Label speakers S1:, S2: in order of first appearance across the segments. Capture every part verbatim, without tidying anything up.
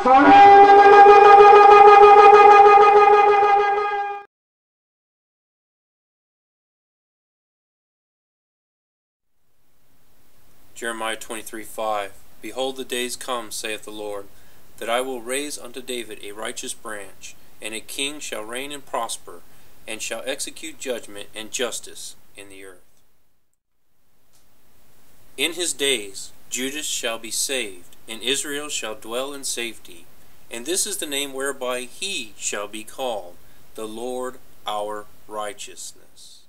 S1: Jeremiah twenty-three five. Behold, the days come, saith the Lord, that I will raise unto David a righteous branch, and a king shall reign and prosper, and shall execute judgment and justice in the earth. In his days Judah shall be saved, and Israel shall dwell in safety. And this is the name whereby he shall be called, the Lord our righteousness.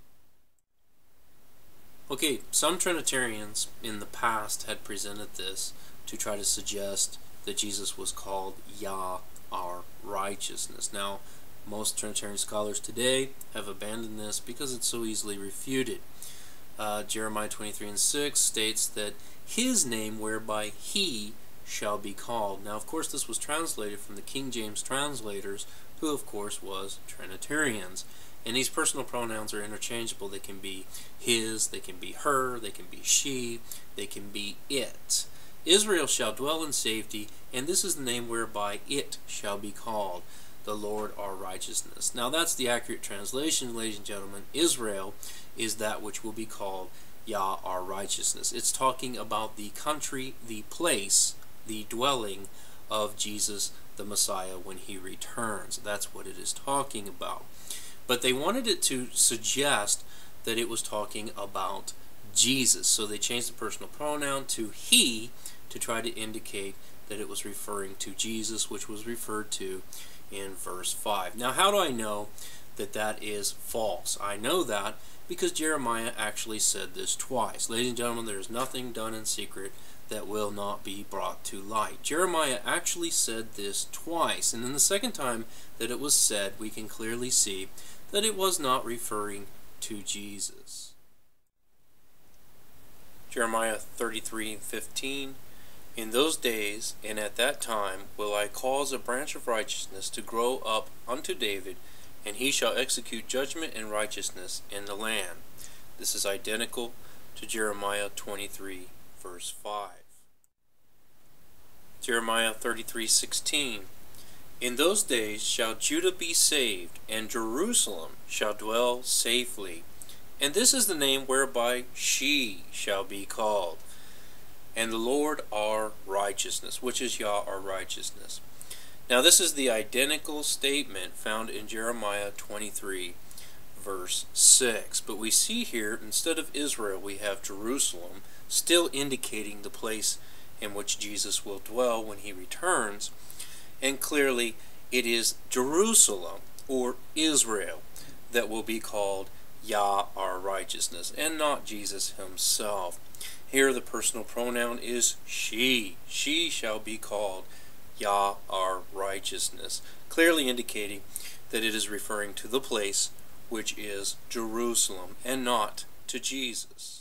S1: Okay, some Trinitarians in the past had presented this to try to suggest that Jesus was called Yah, our righteousness. Now, most Trinitarian scholars today have abandoned this because it's so easily refuted. Uh, Jeremiah twenty-three and six states that his name whereby he shall be called. Now, of course, this was translated from the King James translators, who, of course, was Trinitarians. And these personal pronouns are interchangeable. They can be his, they can be her, they can be she, they can be it. Israel shall dwell in safety, and this is the name whereby it shall be called, the Lord our righteousness. Now, that's the accurate translation, ladies and gentlemen. Israel is that which will be called Yah, our righteousness. It's talking about the country, the place, the dwelling of Jesus the Messiah when he returns. That's what it is talking about. But they wanted it to suggest that it was talking about Jesus. So they changed the personal pronoun to he to try to indicate that it was referring to Jesus, which was referred to in verse five. Now, how do I know that that is false? I know that because Jeremiah actually said this twice. Ladies and gentlemen, there is nothing done in secret that will not be brought to light. Jeremiah actually said this twice, and then the second time that it was said, we can clearly see that it was not referring to Jesus. Jeremiah thirty-three and fifteen. In those days and at that time will I cause a branch of righteousness to grow up unto David, and he shall execute judgment and righteousness in the land. This is identical to Jeremiah twenty-three verse five. Jeremiah thirty-three sixteen. In those days shall Judah be saved, and Jerusalem shall dwell safely. And this is the name whereby she shall be called, and the Lord our righteousness, which is Yah our righteousness. Now, this is the identical statement found in Jeremiah twenty-three verse six. But we see here, instead of Israel, we have Jerusalem, still indicating the place in which Jesus will dwell when he returns. And clearly, it is Jerusalem, or Israel, that will be called Yah, our righteousness, and not Jesus himself. Here, the personal pronoun is she. She shall be called Yah, our righteousness, clearly indicating that it is referring to the place which is Jerusalem, and not to Jesus.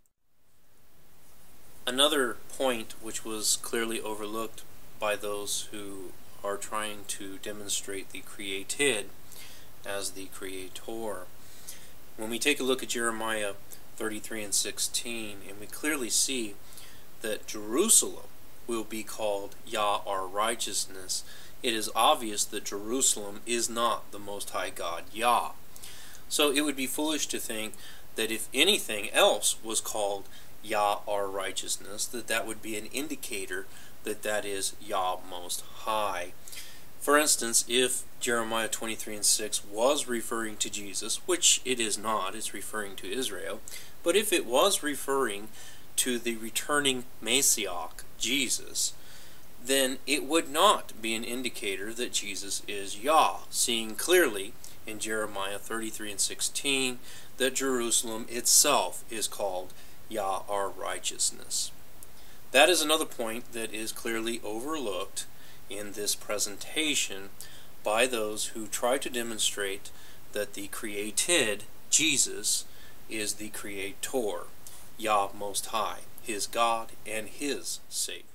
S1: Another point which was clearly overlooked by those who are trying to demonstrate the created as the creator. When we take a look at Jeremiah thirty-three and sixteen, and we clearly see that Jerusalem will be called Yah, our righteousness, it is obvious that Jerusalem is not the Most High God, Yah. So it would be foolish to think that if anything else was called Yah, our righteousness, that that would be an indicator that that is Yah Most High. For instance, if Jeremiah twenty-three and six was referring to Jesus, which it is not, it's referring to Israel, but if it was referring to the returning Messiah, Jesus, then it would not be an indicator that Jesus is Yah, seeing clearly in Jeremiah thirty-three and sixteen that Jerusalem itself is called Yah, our righteousness. That is another point that is clearly overlooked in this presentation by those who try to demonstrate that the created, Jesus, is the creator, Yah Most High, his God and his Savior.